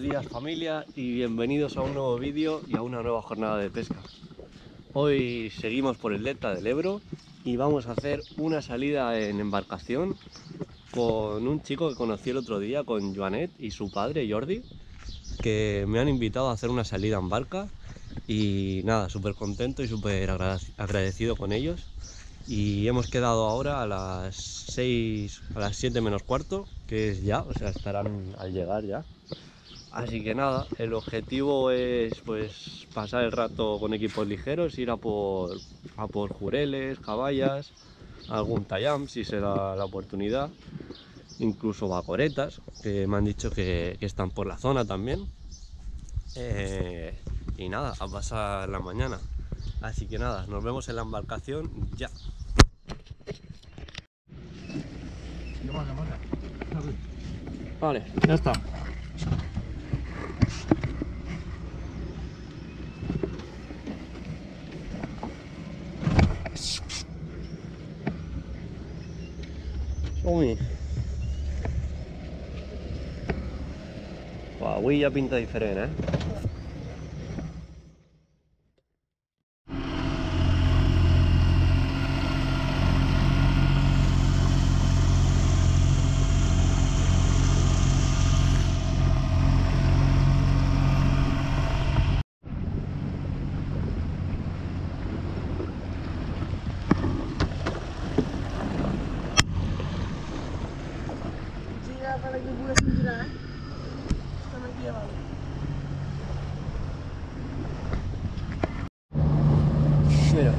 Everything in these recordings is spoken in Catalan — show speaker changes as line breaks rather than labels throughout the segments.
días familia y bienvenidos a un nuevo vídeo y a una nueva jornada de pesca. Hoy seguimos por el delta del Ebro y vamos a hacer una salida en embarcación con un chico que conocí el otro día, con Joanet y su padre Jordi, que me han invitado a hacer una salida en barca y nada, súper contento y súper agradecido con ellos. Y hemos quedado ahora a las 7 menos cuarto, que es ya, o sea, estarán al llegar ya. Así que nada, el objetivo es pues pasar el rato con equipos ligeros, ir a por jureles, caballas, algún tayam si se da la oportunidad, incluso bacoretas, que me han dicho que están por la zona también. Y nada, a pasar la mañana. Así que nada, nos vemos en la embarcación ya. Vale, ya está. Som-hi. Avui ja pinta diferent, eh?
Para que pueda girar, están aquí abajo.
Mira.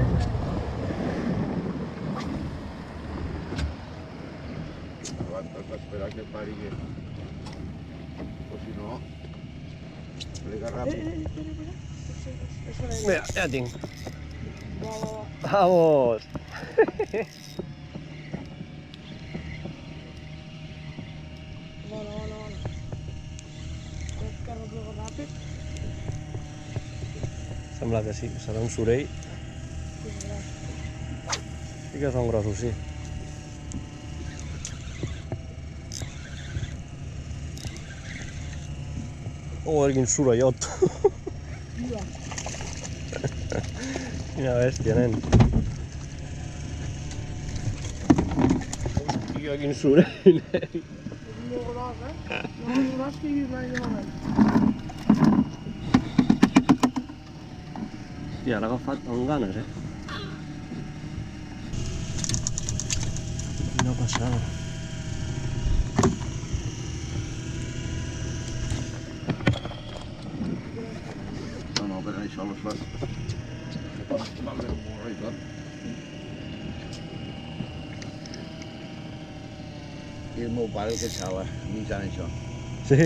Aguanta, espera que pari, o si no, plega ràpid.
Mira, ja tinc.
Va.
Vamos!
Bona. Crec que replega ràpid.
Sembla que sí, serà un sorell. Sí que són grossos, sí. Oh, quin sorellot! Quina bèstia, nen. Hòstia, quin sorell, nen.
És molt gros, eh? No és gros que hi havia mai de moment.
Hòstia, l'ha agafat amb ganes, eh? Quina passada.
No, per això les fas. Va bé, molt bé, tot. I el meu pare el que xala, mitjant això.
Sí?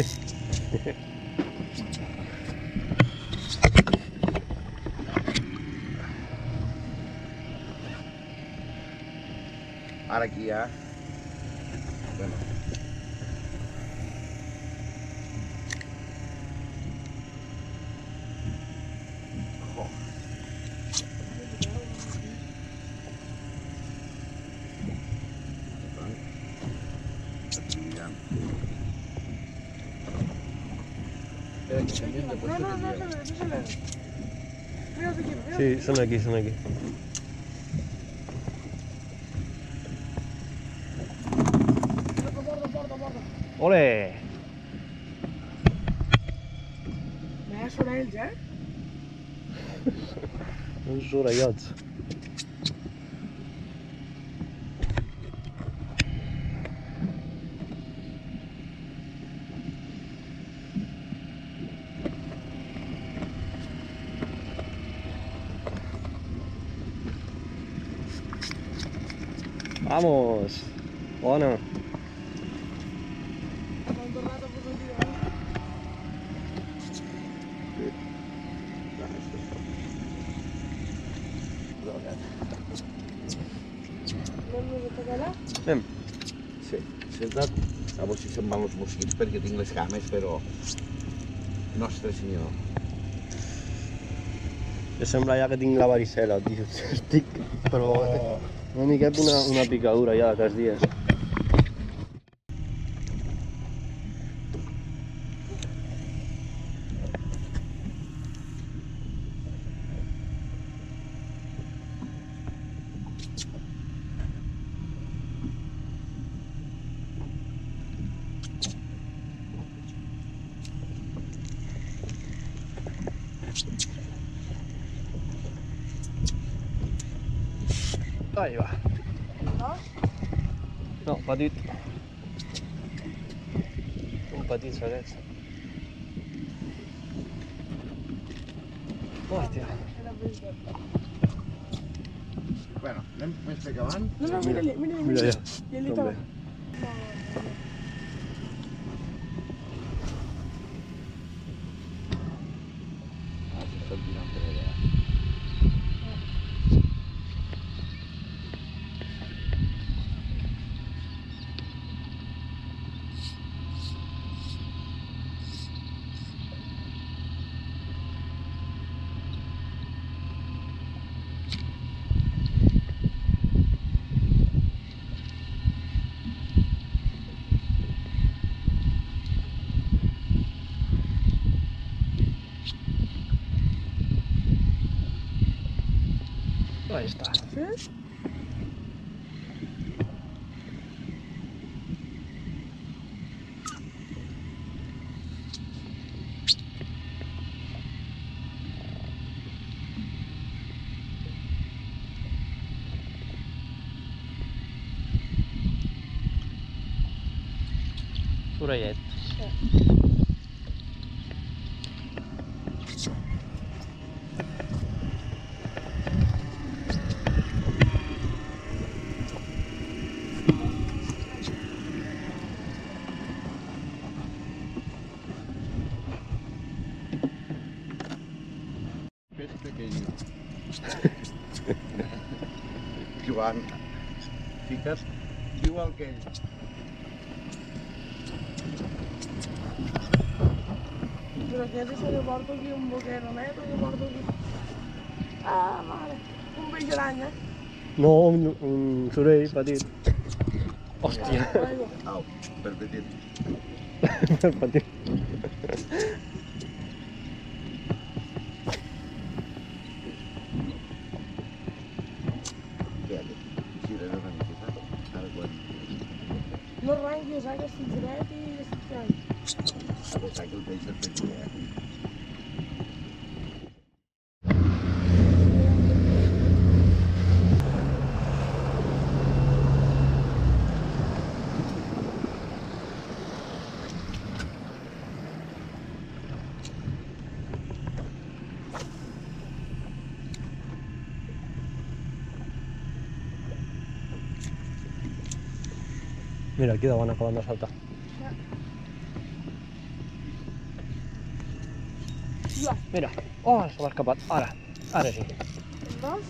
Ara aquí ja... Bueno. Oh.
No, se ve. Fíjate aquí,
Sí, són aquí, són aquí.
Borda.
Ole!
Més orells, eh?
Uns sorellots. Vamos! Bona!
Han tornat a posar aquí, Anem a tocar allà?
Anem.
Sí, senta't. A veure si se'n van els mosquits perquè tinc les cames, però... Nostre senyor.
Jo sembla ja que tinc la varicel·la, tio. Estic... Però... Una miqueta una picadura ja d'aquests dies. Ahí va.
No?
No, petit. Un petit d'aquests. Hòstia.
Era veritat.
Bueno, anem més per avant.
No, no, mira-li, mira-li.
Mira allà.
I allà
Hombre.
també.
Ah, s'estan tirant per allà.
Ahí está.
Sí?
Orellet.
Peix pequeño. Joan, fiques igual que ell.
Però aquest és el que porto aquí un boquero net, el que porto aquí. Ah, mare. Un peix gran, eh?
No, un sorell petit. Hòstia.
Aigua.
Au, per petit.
Petit.
Queda, gira una miqueta. Ara quan...
No arranquis, que estic dret i estic fent.
A veure que el peix és petit,
Mira, aquí davant acabant de saltar.
Ja.
Mira. Oh, se m'ha escapat. Ara. Ara sí.
Dos.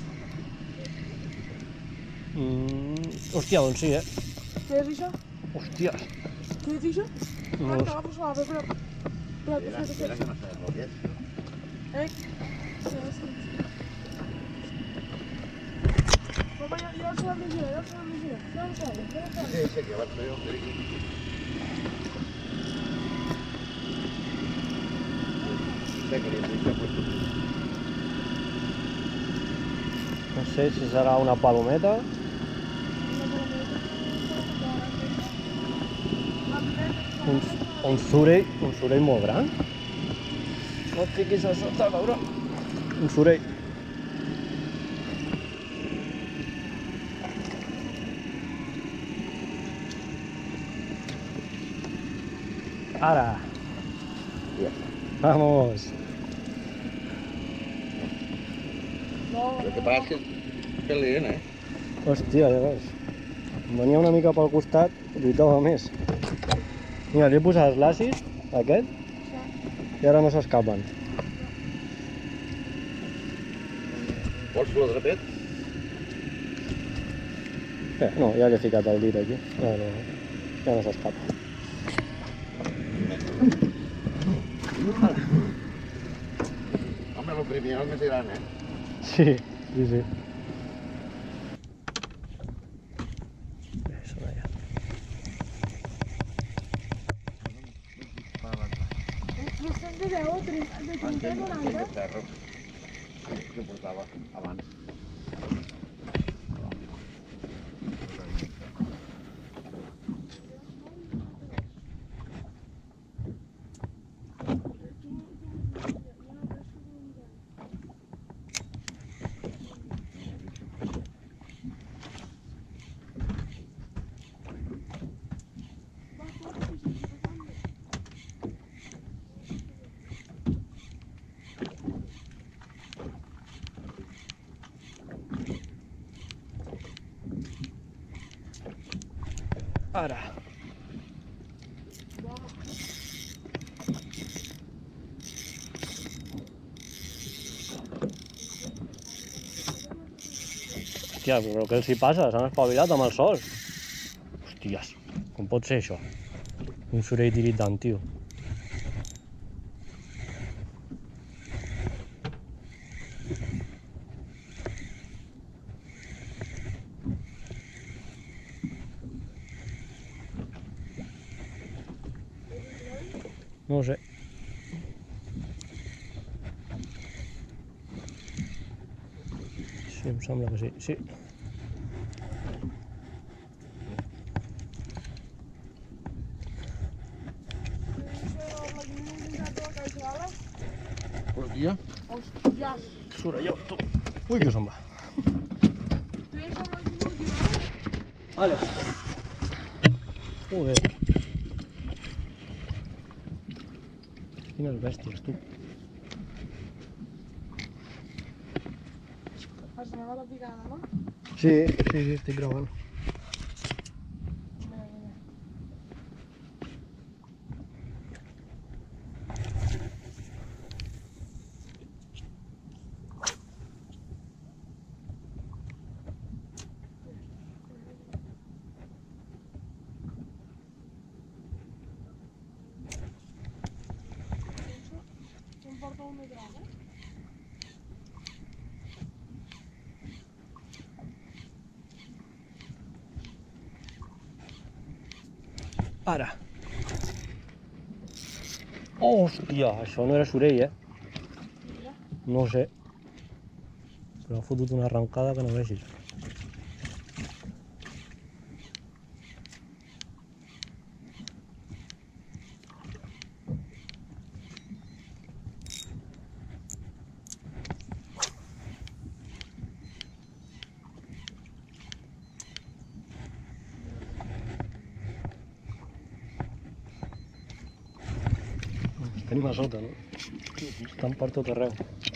Hòstia, doncs sí, eh?
Què és això?
Hòsties.
Què és això?
No
Ah,
ho
que va posar la però... Però,
Mira que no sabem el que és.
Eh? Sí, sí. Papa, jo se la llegiré, jo se la llegiré. No em sembla, no em sembla.
Sí, que vaig fer jo, sé que li he puesto.
No sé si serà una palometa. Un sorell molt gran. No et fiquis a sota, cabró. Un sorell. Ara. Vamos.
El que passa és que és calent, eh?
Hòstia, ja veus. Em venia una mica pel costat, lluitava més. Mira, li he posat l'àcid, aquest, i ara no s'escapen.
Vols l'adrepet?
No, ja li he ficat el dit aquí. Ja no s'escapa.
Home, el primer el més gran, eh?
Sí, sí, sí. Són allà.
No estem de 10 o 30, de 30 a 90.
ferro que portava abans.
Ara. Hòstia, però què els hi passa? S'han espavilat amb el sol. Hòsties, com pot ser això? Un sorell d'iritant, tio. No ho sé. Sí, em sembla que sí. Sí.
Per aquí, ja?
Hòstia.
Sorelló, tu. Ui, que se'n va. Vale. Joder. Quines bèsties, tu.
Has gravat la picada, no?
Sí, estic gravant.
Mira, mira. Em porta un metre, eh?
Ara. Hòstia, això no era sorell,
Mira.
No ho sé. Però ha fotut una arrencada que no vegis. Els tenim a sota, no? Estan per tot arreu.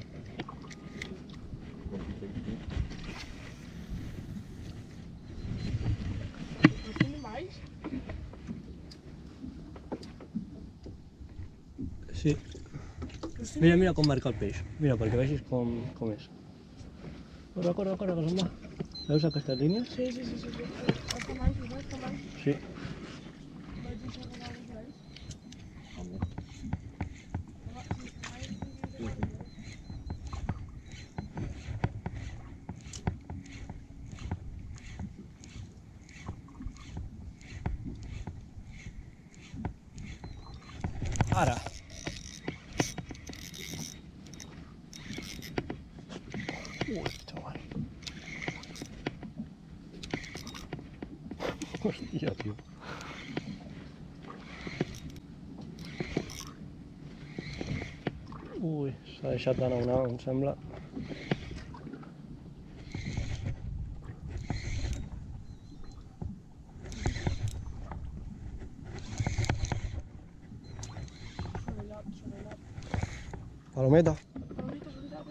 Els tenim mais?
Sí. Mira, mira com marca el peix. Mira, perquè vegis com és. Corre, corre, corre, que se'n va. Veus aquestes línies?
Sí. Està mais, no? Està mais.
Sí.
Vaig deixar anar els mais.
Home,
Home, si està mais, no hi ha.
Ara. Ui, xaval. Hòstia, tio. Ui, s'ha deixat d'anar una, em sembla. Palometa.
Palomita, és veritat.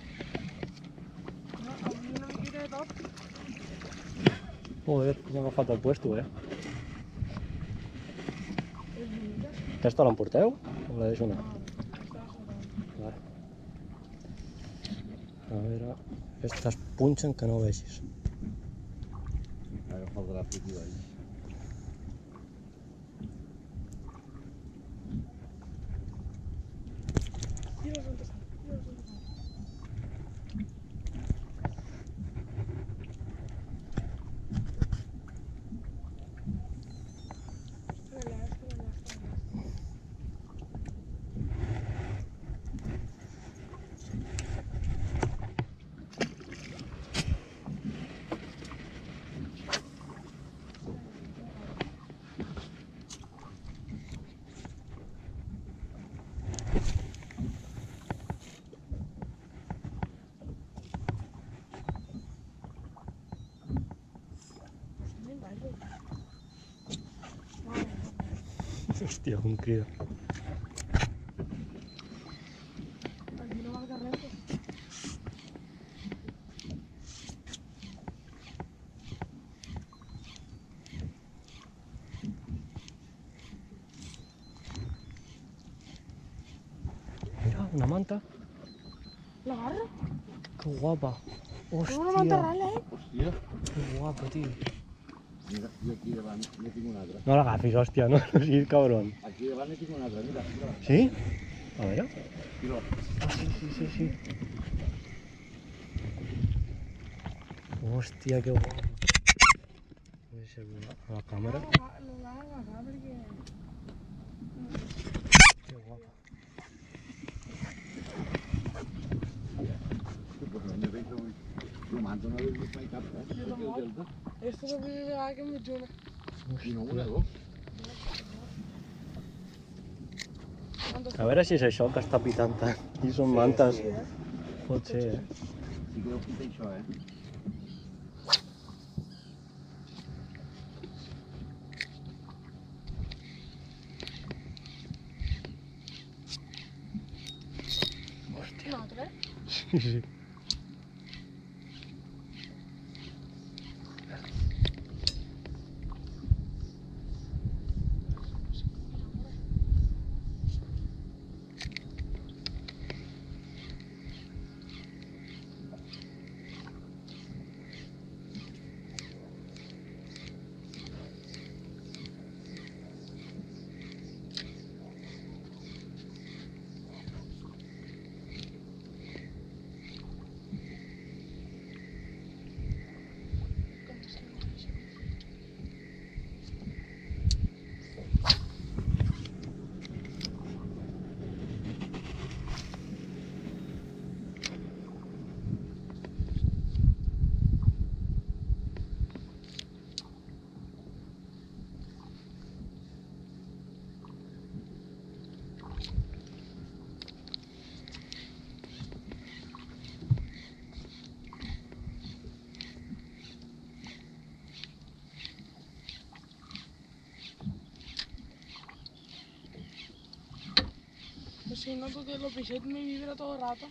No, avui una miqueta de tot.
Joder, m'ha agafat el puesto,
És bonica.
Aquesta l'emporteu? O la deixo anar?
No, està sota.
Vale. A veure, aquestes punxen que no vegis.
agafa el gràfic i vaig.
Tira-les on estan.
Hòstia, com crida.
Aquí no marca res.
una manta.
¿La agarro?
Qué guapa.
Es una manta
Hostia.
rala,
Hòstia,
Qué guapa, tío.
mira, jo aquí davant ne tinc una altra.
No l'agafis, hòstia, no siguis cabrón.
Aquí davant ne tinc una altra, mira, mira.
¿Sí? A ver.
Mira.
Sí. Hostia, qué guapa. Puede ser la cámara.
No la hagas acá porque...
Qué guapa.
Pues no m'he vist avui. Romans no l'he vist mai cap, eh?
Jo tampoc. Esta és la primera vegada que em veig una.
I no una, dos.
A veure si és això que està pitant tant. I són mantes.
Sí,
Pot ser, eh?
Sí que deu pitar això, eh?
Un altre?
Sí.
Pues sí, noto que los pichetes me vibra todo el rato.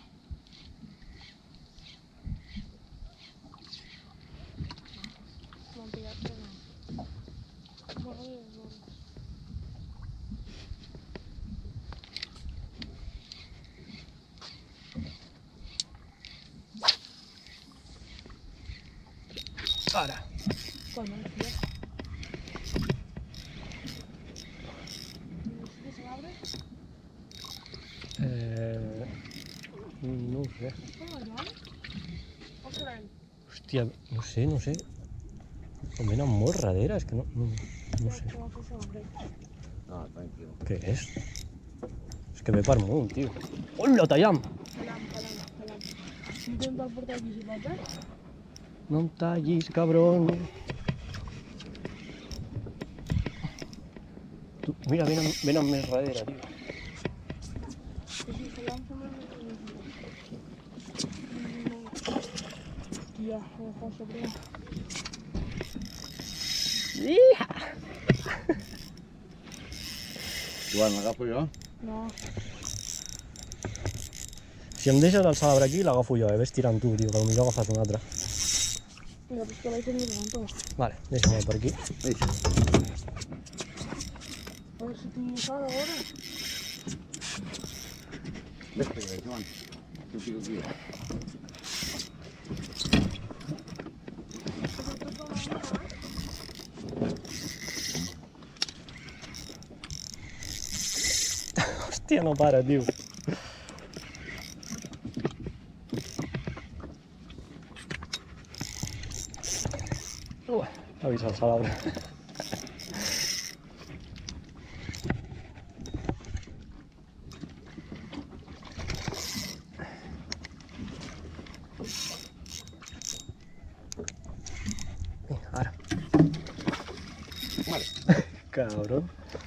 No, pillarte no. Bueno, no.
Ara.
Bueno, tío. ¿Y se abre?
No ho sé.
¿Cómo es, vale? ¿O será él?
Hòstia, no sé. Com venen molt darrere, és que no sé.
¿Cómo que se abre?
No, tranquil.
Què és? És que ve per munt, tio. Hola, tallam!
Calam. Intenta portar aquí si pot, eh?
No em tallis, cabrón. Tu, mira, venen més darrere, tio.
Que sí, calam se me Hostia, me dejó sobre.
Joan, l'agafo jo?
No.
Si em deixes el sabre aquí, l'agafo jo, ves tirant tu, tio, que potser agafes un altre.
Mira, pues que la hice mi tanto.
Vale, deixa'm per aquí.
Eixa.
A ver si te sale ahora.
Despega, Joan. Jo fico aquí.
Hòstia, no para, tio. Avisa el sabre. Ara.
Vale.
Cabrón.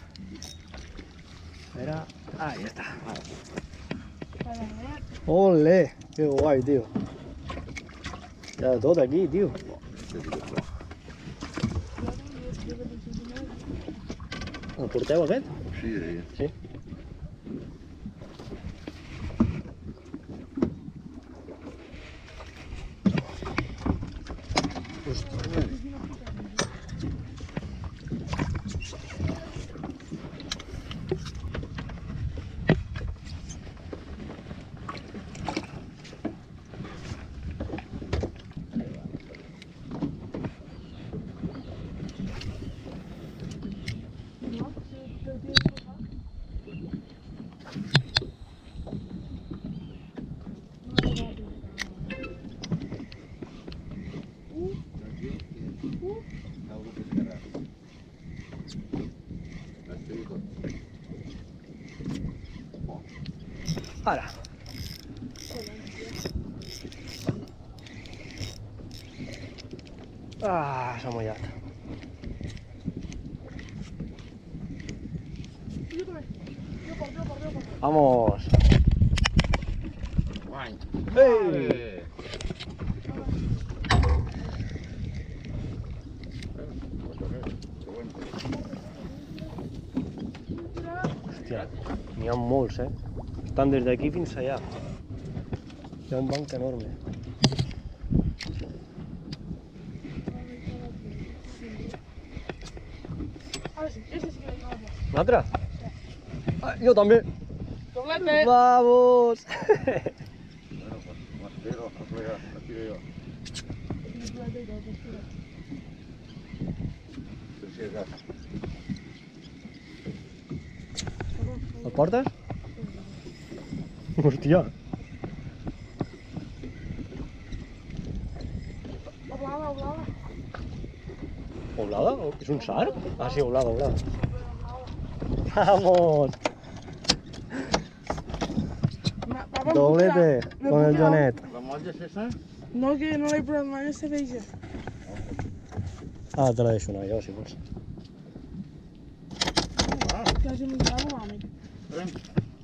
Espera. Ahí está.
Para ver.
¡Ole! ¡Qué guay, tío! Ya tot aquí, tío. El porteu aquest?
Sí, sí.
Sí. Ara. Ah, s'ha mullat.
Jo també. Jo porto.
Vamos.
Guany.
Ei! Hòstia, n'hi ha molts, eh? Estan des d'aquí fins allà. Hi ha un banc enorme.
Ara sí, ese sí que l'he agafat.
Un altre? Ah, jo també.
Doblete!
Vamos!
Bueno, pues m'espero, aquí jo.
Doblete i tot, espera.
Per si acaso.
El portes? Hòstia.
Oblada.
¿Oblada? ¿Es un sarp? Ah, sí, oblada. ¡Vamos! Doblete con el Jonet.
La molla és esa?
No, que no l'he provat mai, aquesta feixa.
Ah, te la deixo anar jo, si vols.
Quasi m'hi quedava un amic.
Ven.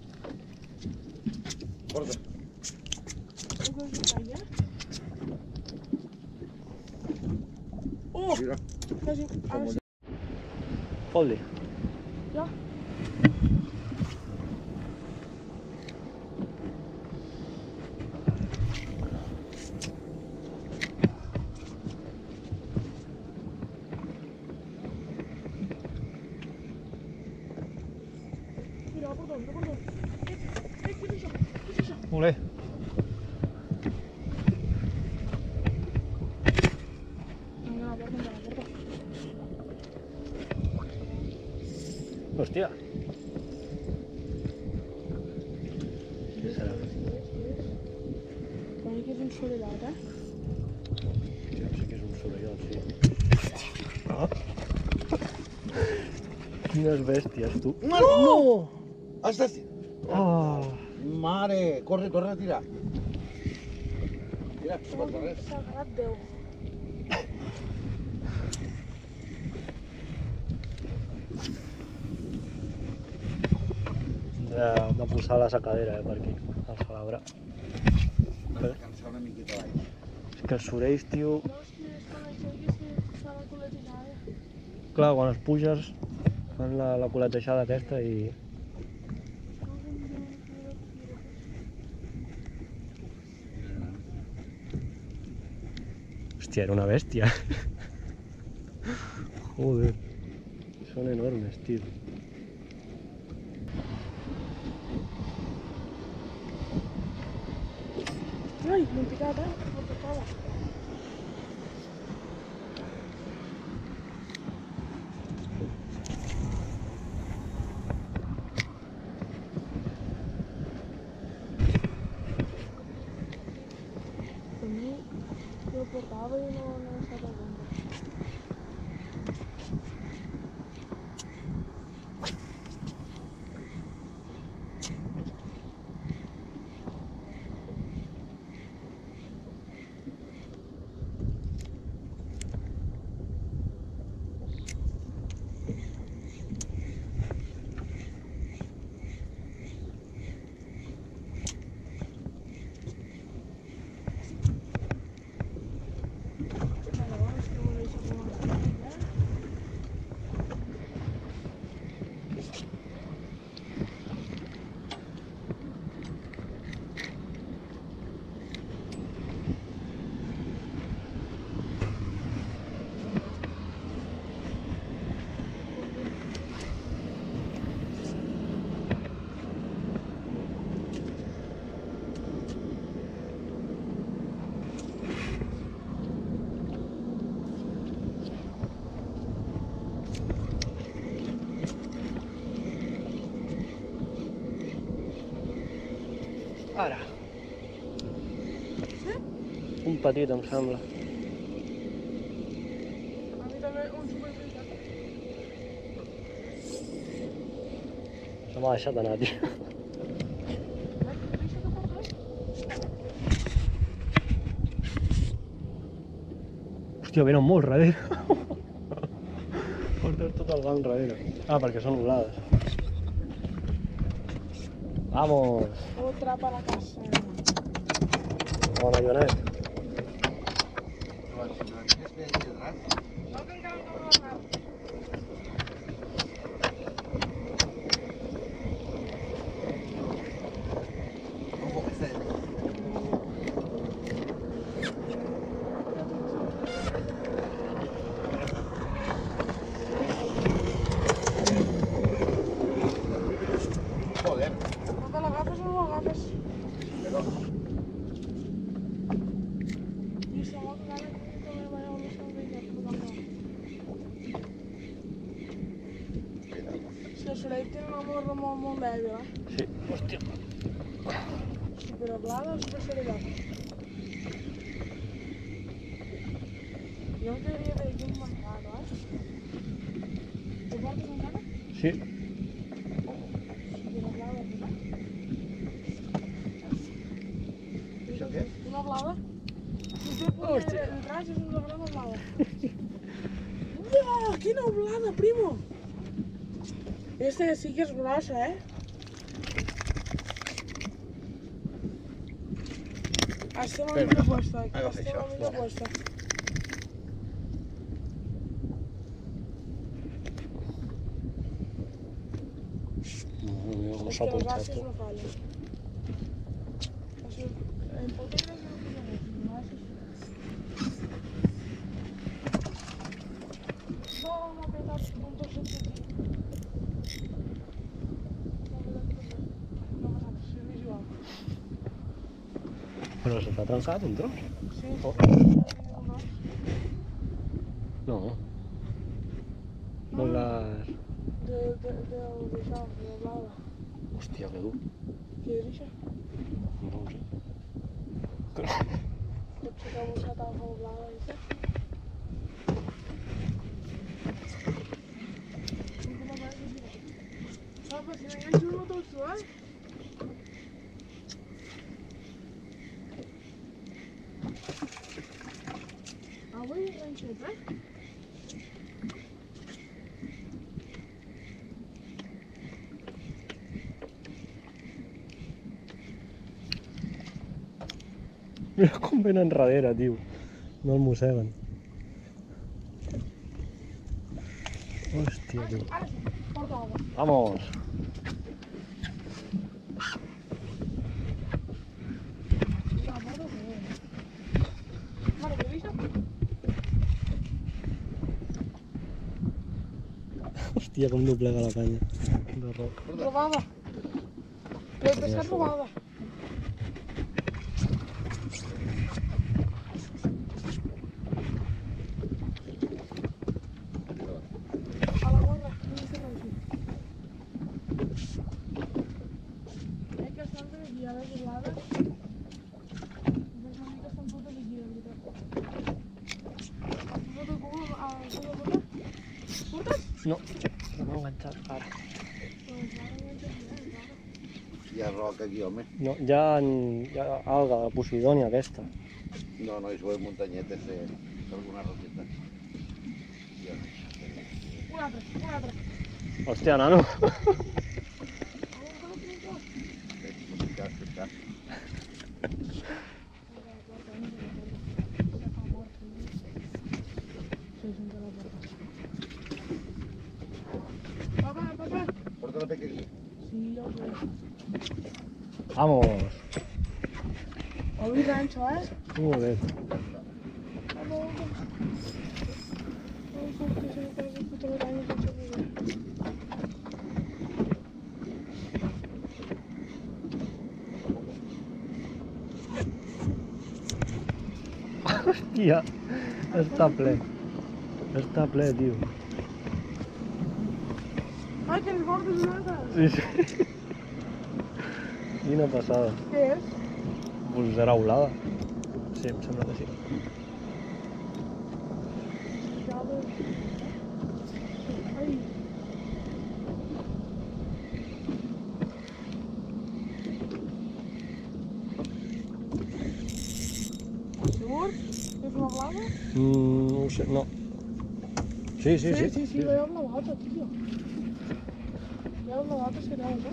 Porta.
Oh!
Mira.
Quasi... Ara sí.
Fot-li.
Ja. Mira, perdó. Què és això?
Molt bé.
Vinga, la porta.
Hòstia. Què serà?
Per mi que és un sorellat, eh?
Ja sé que és un sorellot, sí. Ah. Quines bèsties, tu.
No! Has de...
Oh.
Mare, corre, torna a tirar. Mira, no passa res.
Sagrat Déu.
Hem de posar la sacadera, per aquí, al salabrar.
Has de descansar una miqueta l'aigua.
És que els sorells, tio...
No, és que és quan això que s'ha de coletejada.
Clar, quan els puges, fan la coletejada aquesta i... Hòstia, era una bèstia. Joder. Són enormes, tio.
Ai, m'he picat, no tocava. Per mi, jo portava i no estava bon.
Ara.
Sí?
Un petit, em sembla.
A mi també un superfritat.
Se m'ha deixat anar, tio. Hòstia, venen molt darrere. Portes tot el banc darrere. Ah, perquè són nublades. Vamos!
Otra para casa.
Bona, Joanet.
Bueno, si no tienes que ir atrás.
No, que encara no m'ha agarrat.
¿Cómo que se? Joder,
No te l'agafes o no l'agafes?
pero
I si no, que ara també vaig a una somrilla. Si el Soleil té una morra molt dèbil, eh?
Sí, hòstia.
Superhablada o supersolidat? Jo em quedaria per aquí un mercado, eh? Ho portes encara?
Sí.
Superhablada, no?
¿eso qué?
Una blava? Usted pone detrás es una gran blava. ¡Uah! ¡Quina blada, primo! Este sí que es grossa, eh? Hasta la mira puesta.
Agafa
Hasta
això.
la mira puesta.
No
Es
s'ha
que los
punxat.
gases no fallen. Así, en poquillas no tiene gases. No, no petas puntos en no pasa nada, es visual.
Però se t'ha trencat un tros?
Sí.
Oh. No. No l'has...
Del visual, de la blava.
Hòstia, que dur.
Què és això?
No ho sé.
Potser que ha buscat alguna blava, això? Papa, si m'enganxo el motor suau. Avui enganxat, eh?
Mira com venen darrere, tio. No el mosseguen. Hòstia, tio.
Ara sí, porta agua.
Vamos!
La porta sí. Mare, què vist?
Hòstia, com doblega la canya. De roc.
Robada. L'he pescat robada. A la gorra, no hi estem així. Que estan per aquí, a les gelades. Veig una mica estan totes aquí, de veritat. No te cul, a la gorra? Portes?
No, no m'ha enganxat ara.
Doncs ara enganxes bé, ara.
Hi ha roca aquí, home.
No, hi ha alga, la Posidònia aquesta.
No, no, això és muntanyetes d'alguna roqueta.
Un altre.
Hòstia, nano.
Papá.
Porta la peca aquí.
Sí, ya lo veo.
Vamos.
Hoy rancho, ¿eh?
Molt bé.
Vamos. Vamos, que se me pasa el puto verano con seguridad.
Hòstia, està ple. Està ple, tio.
Ay, que el gordo es nada.
Sí, sí. Quina passada.
¿Qué es?
Pues serà olada. Sí, em sembla que sí.
Ya ves. Ay. ¿Seguro? color? ¿Es una blava?
No ho sé, no. Sí, sí, sí.
Sí, veo una bata, tío. Veo una bata, será, ¿no?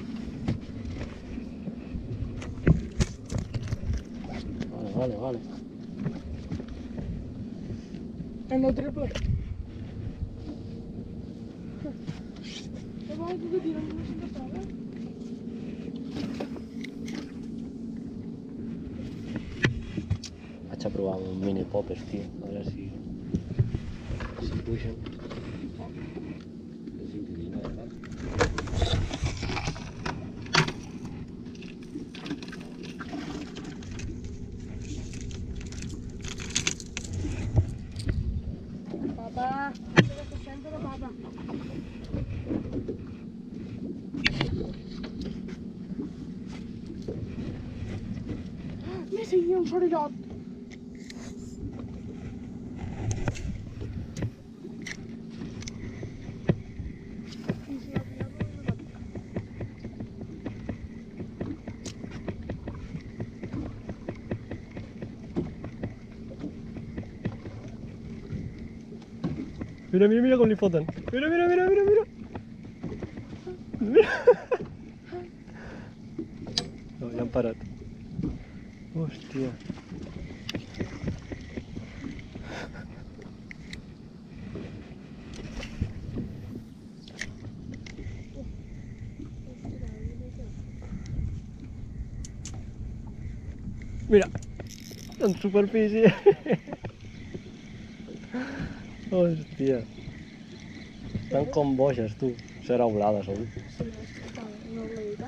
Vale.
En lo triple. ¿Qué va? ¿Tú qué tienes? ¿No sientes nada?
Vaig a provar un mini poppers, tio. A veure si pugen.
És increïble, ¿verdad?
Papá, te siento, papá. Me seguia un sorellot.
Mira com li foten. Mira. No, ja han parat. Hòstia. Mira, en superfície. Hòstia. Estan com boixes, tu. Serà olada, segur.
Sí, està una oladita.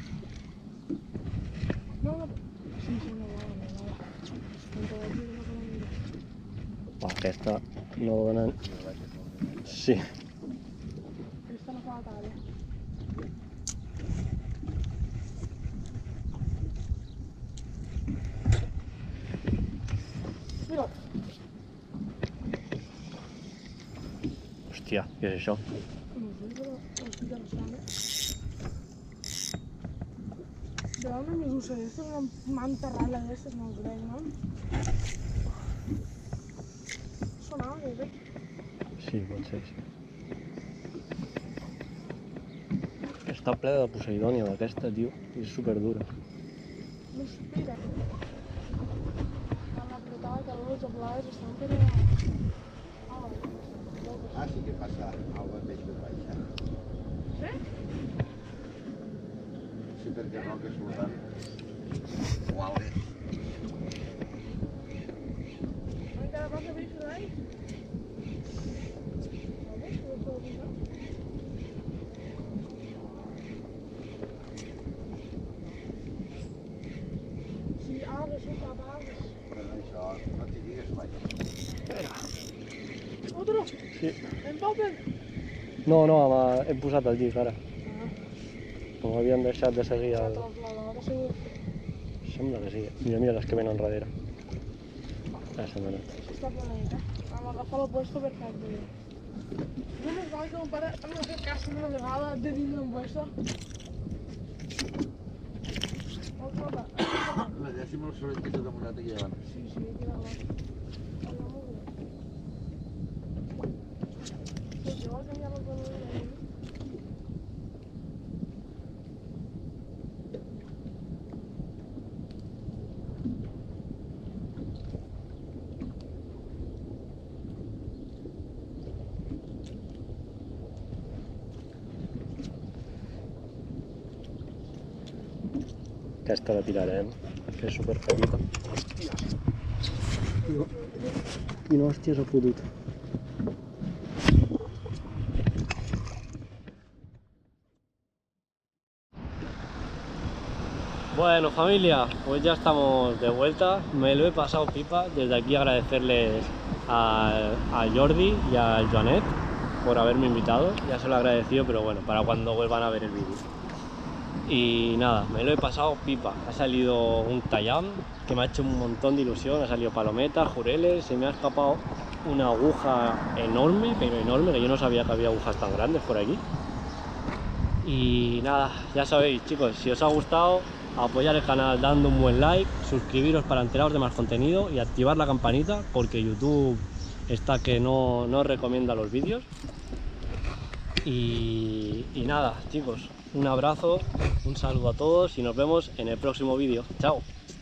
No. Sí, una oladita.
Va, aquesta no donen... Sí.
Aquesta no fa la talla. Mira.
Hòstia, què és això?
No sé, però estic interessant, De una medusa d'estes, una manta rala d'estes, no els veig, no? Són algues,
Sí, pot ser, sí. Està ple de Poseidònia d'aquesta, tio, i és superdura.
No espera. Amb l'apretada calor, les oblades estan per a...
Ah, sí que passa algo més de baixa.
Sí?
Sí, perquè roques flotant. Uale.
Encara passa bé, Xurall? Sí, algues, són papagues.
Però això, no t'hi digues mai.
Otro?
Sí.
En Popper?
No, hem posat el llit ara. Com havien deixat de seguir el... Sembla que sí. Mira les que venen darrere. Ja se'n anat.
Està planeta. Vam agafar el puesto perfecte. Menos mal que mon pare em va fer cas una vegada de dins d'un puesto.
Llàstima el soroll que s'ha demorat aquí davant.
Sí, queda bo. Allà molt bé. Pues jo vaig canviar el color de la llum.
Aquesta la tirarem, que és superpetita. Quina hòstia s'ha fotut. Bueno, familia, pues ya estamos de vuelta. Me lo he pasado pipa. Desde aquí agradecerles a Jordi y a Joanet por haberme invitado. Ya se lo he agradecido, pero bueno, para cuando vuelvan a ver el vídeo. Y nada, me lo he pasado pipa. Ha salido un tallán que me ha hecho un montón de ilusión. Ha salido palometas, jureles. Se me ha escapado una aguja enorme, pero enorme, que yo no sabía que había agujas tan grandes por aquí. Y nada, ya sabéis, chicos, si os ha gustado, apoyar el canal dando un buen like, suscribiros para enteraros de más contenido y activar la campanita porque YouTube está que no recomienda los vídeos. Y nada, chicos, un abrazo, un saludo a todos y nos vemos en el próximo vídeo. ¡Chao!